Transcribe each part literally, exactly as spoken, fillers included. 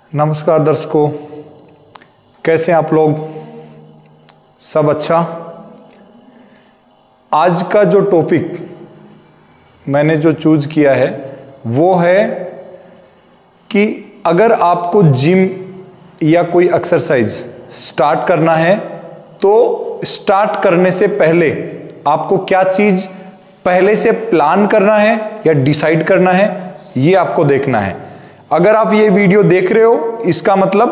नमस्कार दर्शकों, कैसे हैं आप लोग? सब अच्छा। आज का जो टॉपिक मैंने जो चूज किया है वो है कि अगर आपको जिम या कोई एक्सरसाइज स्टार्ट करना है तो स्टार्ट करने से पहले आपको क्या चीज पहले से प्लान करना है या डिसाइड करना है, ये आपको देखना है। अगर आप ये वीडियो देख रहे हो इसका मतलब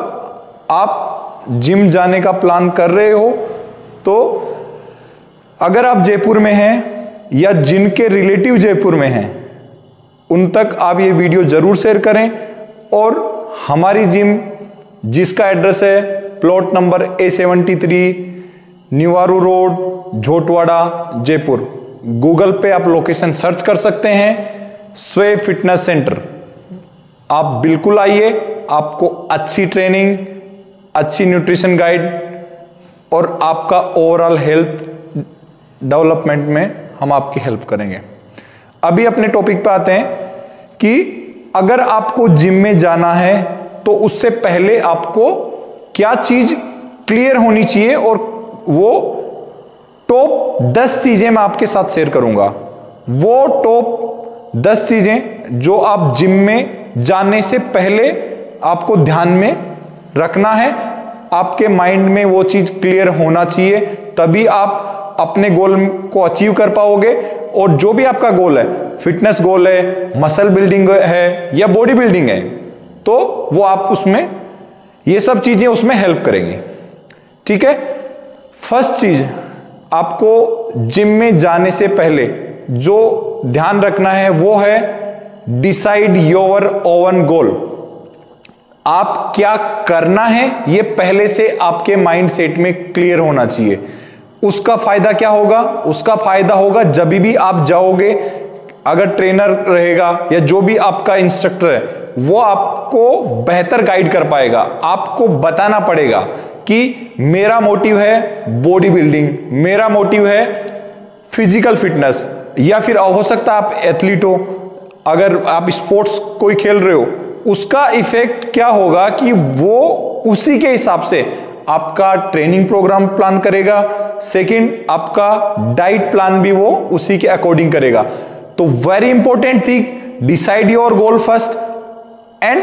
आप जिम जाने का प्लान कर रहे हो। तो अगर आप जयपुर में हैं या जिनके रिलेटिव जयपुर में हैं उन तक आप ये वीडियो जरूर शेयर करें। और हमारी जिम जिसका एड्रेस है plot number A seventy three Niwaru road Jhotwara Jaipur, Google पे आप लोकेशन सर्च कर सकते हैं, स्वे फिटनेस सेंटर। आप बिल्कुल आइए, आपको अच्छी ट्रेनिंग, अच्छी न्यूट्रिशन गाइड और आपका ओवरऑल हेल्थ डेवलपमेंट में हम आपकी हेल्प करेंगे। अभी अपने टॉपिक पे आते हैं कि अगर आपको जिम में जाना है तो उससे पहले आपको क्या चीज क्लियर होनी चाहिए, और वो टॉप दस चीजें मैं आपके साथ शेयर करूंगा। वो टॉप दस चीजें जो आप जिम में जाने से पहले आपको ध्यान में रखना है। आपके माइंड में वो चीज क्लियर होना चाहिए, तभी आप अपने गोल को अचीव कर पाओगे। और जो भी आपका गोल है, फिटनेस गोल है, मसल बिल्डिंग है या बॉडी बिल्डिंग है, तो वो आप उसमें ये सब चीजें उसमें हेल्प करेंगी। ठीक है। फर्स्ट चीज, आपको जिम में जाने से पहले जो ध्यान रखना है वो है डिसाइड योर ओवन गोल। आप क्या करना है ये पहले से आपके माइंड सेट में क्लियर होना चाहिए। उसका फायदा क्या होगा? उसका फायदा होगा जब भी आप जाओगे, अगर ट्रेनर रहेगा या जो भी आपका इंस्ट्रक्टर है वो आपको बेहतर गाइड कर पाएगा। आपको बताना पड़ेगा कि मेरा मोटिव है बॉडी बिल्डिंग, मेरा मोटिव है फिजिकल फिटनेस, या फिर हो सकता है आप एथलीट हो, अगर आप स्पोर्ट्स कोई खेल रहे हो, उसका इफेक्ट क्या होगा कि वो उसी के हिसाब से आपका ट्रेनिंग प्रोग्राम प्लान करेगा। सेकंड, आपका डाइट प्लान भी वो उसी के अकॉर्डिंग करेगा। तो very important thing, decide your goal first and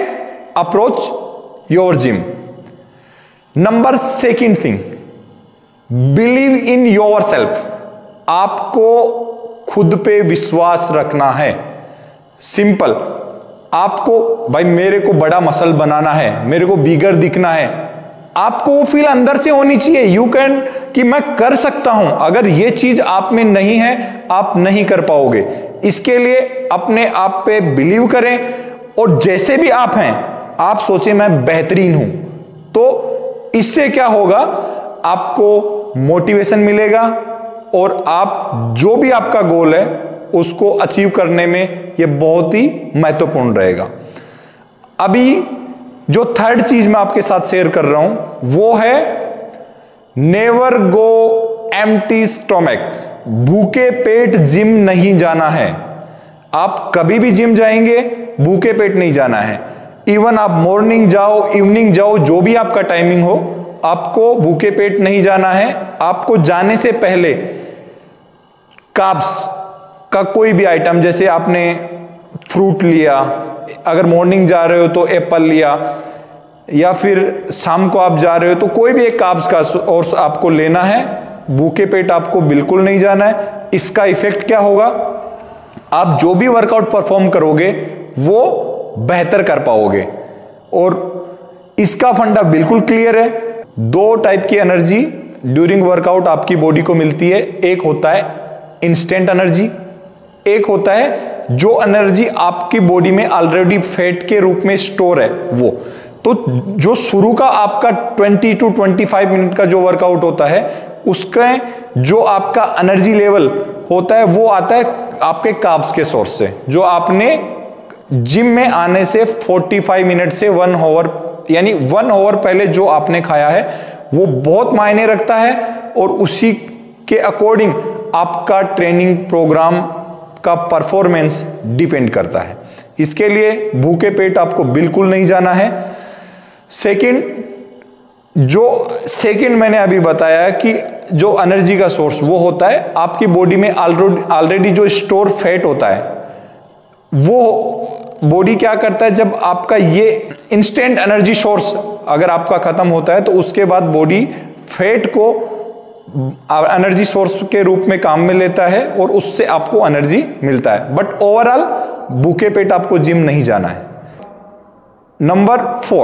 approach your gym. Number second thing, believe in yourself. आपको खुद पे विश्वास रखना है। सिंपल, आपको भाई मेरे को बड़ा मसल बनाना है, मेरे को बिगर दिखना है, आपको वो फील अंदर से होनी चाहिए। यू कैन, कि मैं कर सकता हूं। अगर ये चीज आप में नहीं है आप नहीं कर पाओगे। इसके लिए अपने आप पे बिलीव करें, और जैसे भी आप हैं आप सोचें मैं बेहतरीन हूं। तो इससे क्या होगा, आपको मोटिवेशन मिलेगा और आप जो भी आपका गोल है उसको अचीव करने में ये बहुत ही महत्वपूर्ण रहेगा। अभी जो थर्ड चीज मैं आपके साथ शेयर कर रहा हूं वो है नेवर गो एम्प्टी स्टोमक। भूखे पेट जिम नहीं जाना है। आप कभी भी जिम जाएंगे भूखे पेट नहीं जाना है। इवन आप मॉर्निंग जाओ, इवनिंग जाओ, जो भी आपका टाइमिंग हो, आपको भूखे पेट नहीं जाना है। आपको जाने से पहले कार्ब्स का कोई भी आइटम, जैसे आपने फ्रूट लिया, अगर मॉर्निंग जा रहे हो तो एप्पल लिया, या फिर शाम को आप जा रहे हो तो कोई भी एक कार्ब्स का सोर्स आपको लेना है। भूखे पेट आपको बिल्कुल नहीं जाना है। इसका इफेक्ट क्या होगा, आप जो भी वर्कआउट परफॉर्म करोगे वो बेहतर कर पाओगे। और इसका फंडा बिल्कुल क्लियर है। दो टाइप की एनर्जी ड्यूरिंग वर्कआउट आपकी बॉडी को मिलती है। एक होता है इंस्टेंट एनर्जी, एक होता है जो एनर्जी आपकी बॉडी में ऑलरेडी फैट के रूप में स्टोर है वो। तो जो शुरू का आपका बीस टू पच्चीस मिनट का जो वर्कआउट होता है उसका जो आपका एनर्जी लेवल होता है वो आता है आपके कार्ब्स के सोर्स से, जो आपने जिम में आने से पैंतालीस मिनट से वन आवर, यानी वन आवर पहले जो आपने खाया है वो बहुत मायने रखता है। और उसी के अकॉर्डिंग आपका ट्रेनिंग प्रोग्राम का परफॉर्मेंस डिपेंड करता है। इसके लिए भूखे पेट आपको बिल्कुल नहीं जाना है। सेकंड, जो सेकंड मैंने अभी बताया कि जो एनर्जी का सोर्स वो होता है आपकी बॉडी में ऑलरेडी ऑलरेडी जो स्टोर फैट होता है, वो बॉडी क्या करता है, जब आपका ये इंस्टेंट एनर्जी सोर्स अगर आपका खत्म होता है तो उसके बाद बॉडी फैट को एनर्जी सोर्स के रूप में काम में लेता है और उससे आपको एनर्जी मिलता है। बट ओवरऑल भूखे पेट आपको जिम नहीं जाना है। नंबर फोर,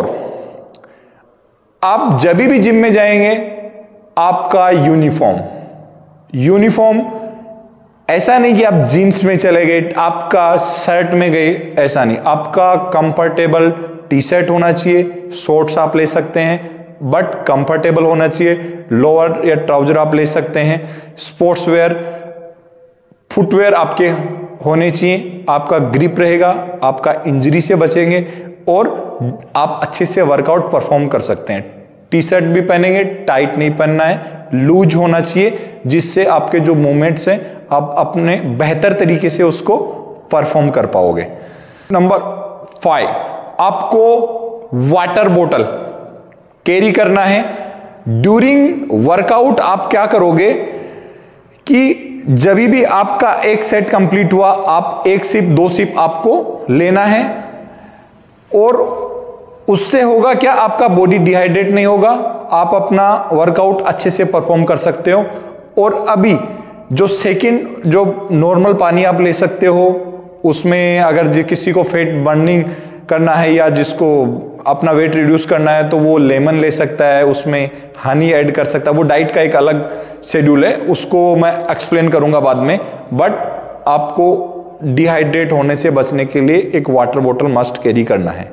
आप जब भी जिम में जाएंगे आपका यूनिफॉर्म यूनिफॉर्म ऐसा नहीं कि आप जीन्स में चले गए, आपका शर्ट में गए, ऐसा नहीं। आपका कंफर्टेबल टी शर्ट होना चाहिए, शॉर्ट्स आप ले सकते हैं बट कंफर्टेबल होना चाहिए, लोअर या ट्राउजर आप ले सकते हैं, स्पोर्ट्स वेयर फुटवेयर आपके होने चाहिए, आपका ग्रिप रहेगा, आपका इंजरी से बचेंगे और आप अच्छे से वर्कआउट परफॉर्म कर सकते हैं। टी शर्ट भी पहनेंगे, टाइट नहीं पहनना है, लूज होना चाहिए, जिससे आपके जो मूवमेंट्स हैं आप अपने बेहतर तरीके से उसको परफॉर्म कर पाओगे। नंबर फाइव, आपको वाटर बोतल कैरी करना है। ड्यूरिंग वर्कआउट आप क्या करोगे कि जब भी आपका एक सेट कंप्लीट हुआ, आप एक सिप दो सिप आपको लेना है और उससे होगा क्या, आपका बॉडी डिहाइड्रेट नहीं होगा, आप अपना वर्कआउट अच्छे से परफॉर्म कर सकते हो। और अभी जो सेकंड जो नॉर्मल पानी आप ले सकते हो, उसमें अगर जो किसी को फैट बर्निंग करना है या जिसको अपना वेट रिड्यूस करना है तो वो लेमन ले सकता है, उसमें हनी ऐड कर सकता है। वो डाइट का एक अलग शेड्यूल है, उसको मैं एक्सप्लेन करूंगा बाद में। बट आपको डिहाइड्रेट होने से बचने के लिए एक वाटर बोतल मस्ट कैरी करना है।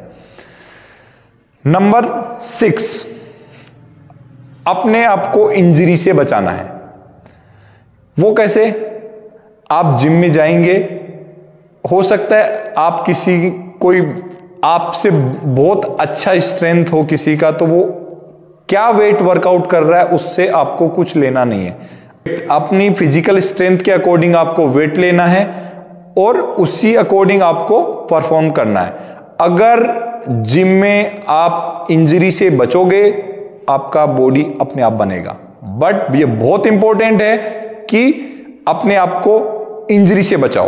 नंबर सिक्स, अपने आप को इंजरी से बचाना है। वो कैसे? आप जिम में जाएंगे, हो सकता है आप किसी कोई आपसे बहुत अच्छा स्ट्रेंथ हो किसी का, तो वो क्या वेट वर्कआउट कर रहा है उससे आपको कुछ लेना नहीं है। अपनी फिजिकल स्ट्रेंथ के अकॉर्डिंग आपको वेट लेना है और उसी अकॉर्डिंग आपको परफॉर्म करना है। अगर जिम में आप इंजरी से बचोगे, आपका बॉडी अपने आप बनेगा। बट ये बहुत इंपॉर्टेंट है कि अपने आप को इंजरी से बचाओ।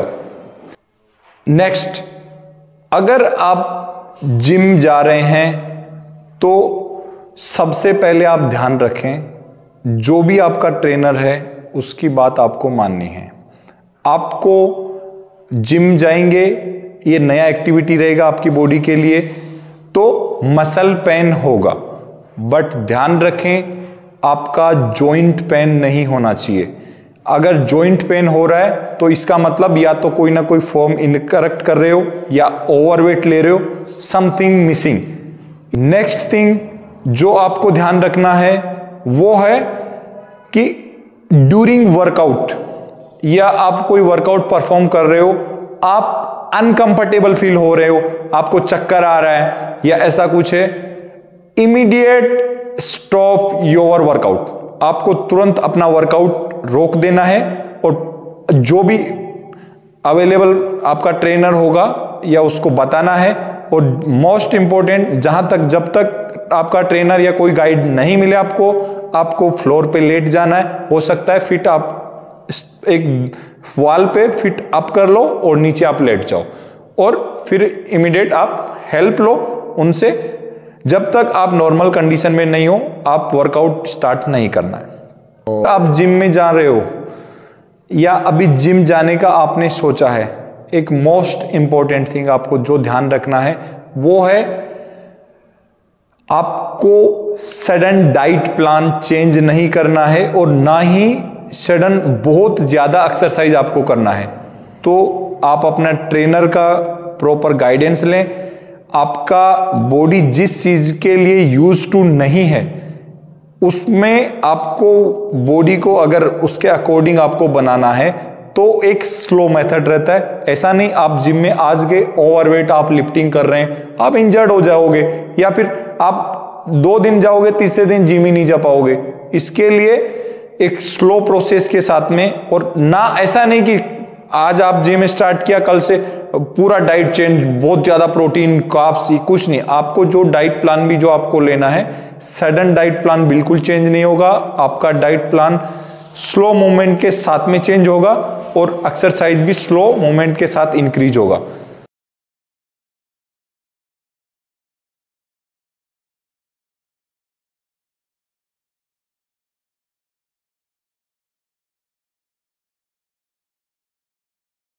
नेक्स्ट, अगर आप जिम जा रहे हैं तो सबसे पहले आप ध्यान रखें, जो भी आपका ट्रेनर है उसकी बात आपको माननी है। आपको जिम जाएंगे, ये नया एक्टिविटी रहेगा आपकी बॉडी के लिए, तो मसल पेन होगा, बट ध्यान रखें आपका जॉइंट पेन नहीं होना चाहिए। अगर जॉइंट पेन हो रहा है तो इसका मतलब या तो कोई ना कोई फॉर्म इनकरेक्ट कर रहे हो या ओवरवेट ले रहे हो, समथिंग मिसिंग। नेक्स्ट थिंग जो आपको ध्यान रखना है वो है कि ड्यूरिंग वर्कआउट या आप कोई वर्कआउट परफॉर्म कर रहे हो, आप अनकंफर्टेबल फील हो रहे हो, आपको चक्कर आ रहा है या ऐसा कुछ है, इमीडिएट स्टॉप योर वर्कआउट। आपको तुरंत अपना वर्कआउट रोक देना है और जो भी अवेलेबल आपका ट्रेनर होगा या उसको बताना है। और मोस्ट इंपॉर्टेंट, जहां तक जब तक आपका ट्रेनर या कोई गाइड नहीं मिले आपको, आपको फ्लोर पे लेट जाना है। हो सकता है फिट आप एक वॉल पे फिट अप कर लो और नीचे आप लेट जाओ और फिर इमीडिएट आप हेल्प लो उनसे। जब तक आप नॉर्मल कंडीशन में नहीं हो, आप वर्कआउट स्टार्ट नहीं करना है। आप जिम में जा रहे हो या अभी जिम जाने का आपने सोचा है, एक मोस्ट इंपॉर्टेंट थिंग आपको जो ध्यान रखना है वो है आपको सडन डाइट प्लान चेंज नहीं करना है और ना ही सडन बहुत ज्यादा एक्सरसाइज आपको करना है। तो आप अपना ट्रेनर का प्रॉपर गाइडेंस लें। आपका बॉडी जिस चीज के लिए यूज टू नहीं है उसमें आपको बॉडी को अगर उसके अकॉर्डिंग आपको बनाना है तो एक स्लो मेथड रहता है। ऐसा नहीं आप जिम में आज गए ओवरवेट आप लिफ्टिंग कर रहे हैं, आप इंजर्ड हो जाओगे या फिर आप दो दिन जाओगे तीसरे दिन जिम ही नहीं जा पाओगे। इसके लिए एक स्लो प्रोसेस के साथ में, और ना ऐसा नहीं कि आज आप जिम स्टार्ट किया कल से पूरा डाइट चेंज, बहुत ज़्यादा प्रोटीन, कार्ब्स, कुछ नहीं। आपको जो डाइट प्लान भी जो आपको लेना है, सडन डाइट प्लान बिल्कुल चेंज नहीं होगा। आपका डाइट प्लान स्लो मूवमेंट के साथ में चेंज होगा और एक्सरसाइज भी स्लो मूवमेंट के साथ इंक्रीज होगा।